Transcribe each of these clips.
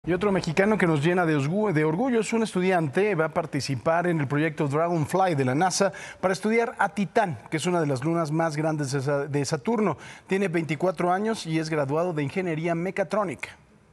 Y otro mexicano que nos llena de orgullo es un estudiante, va a participar en el proyecto Dragonfly de la NASA para estudiar a Titán, que es una de las lunas más grandes de Saturno. Tiene 24 años y es graduado de Ingeniería Mecatrónica.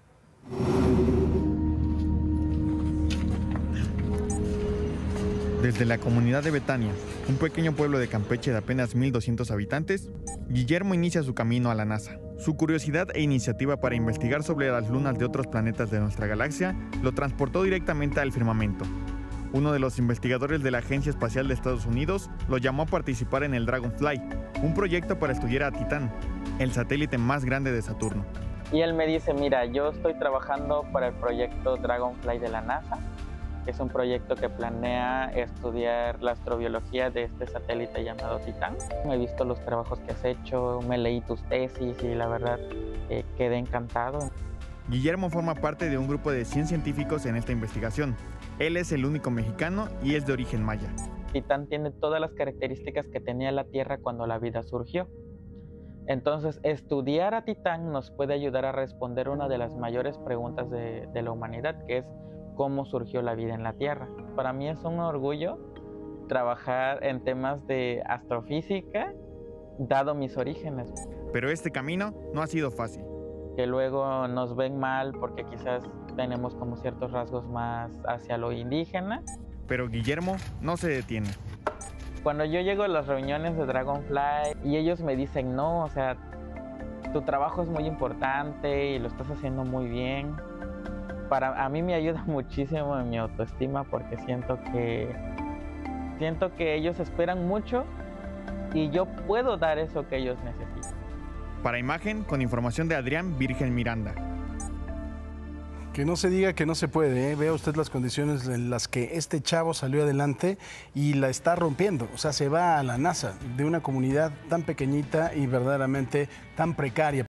Desde la comunidad de Betania, un pequeño pueblo de Campeche de apenas 1,200 habitantes, Guillermo inicia su camino a la NASA. Su curiosidad e iniciativa para investigar sobre las lunas de otros planetas de nuestra galaxia lo transportó directamente al firmamento. Uno de los investigadores de la Agencia Espacial de Estados Unidos lo llamó a participar en el Dragonfly, un proyecto para estudiar a Titán, el satélite más grande de Saturno. Y él me dice, mira, yo estoy trabajando para el proyecto Dragonfly de la NASA, que es un proyecto que planea estudiar la astrobiología de este satélite llamado Titán. He visto los trabajos que has hecho, me leí tus tesis y la verdad quedé encantado. Guillermo forma parte de un grupo de 100 científicos en esta investigación. Él es el único mexicano y es de origen maya. Titán tiene todas las características que tenía la Tierra cuando la vida surgió. Entonces, estudiar a Titán nos puede ayudar a responder una de las mayores preguntas de la humanidad, que es cómo surgió la vida en la Tierra. Para mí es un orgullo trabajar en temas de astrofísica, dado mis orígenes. Pero este camino no ha sido fácil. Que luego nos ven mal porque quizás tenemos como ciertos rasgos más hacia lo indígena. Pero Guillermo no se detiene. Cuando yo llego a las reuniones de Dragonfly y ellos me dicen, no, o sea, tu trabajo es muy importante y lo estás haciendo muy bien, a mí me ayuda muchísimo en mi autoestima porque siento que ellos esperan mucho y yo puedo dar eso que ellos necesitan. Para Imagen, con información de Adrián Virgen Miranda. Que no se diga que no se puede, ¿eh? Vea usted las condiciones en las que este chavo salió adelante y la está rompiendo. O sea, se va a la NASA de una comunidad tan pequeñita y verdaderamente tan precaria.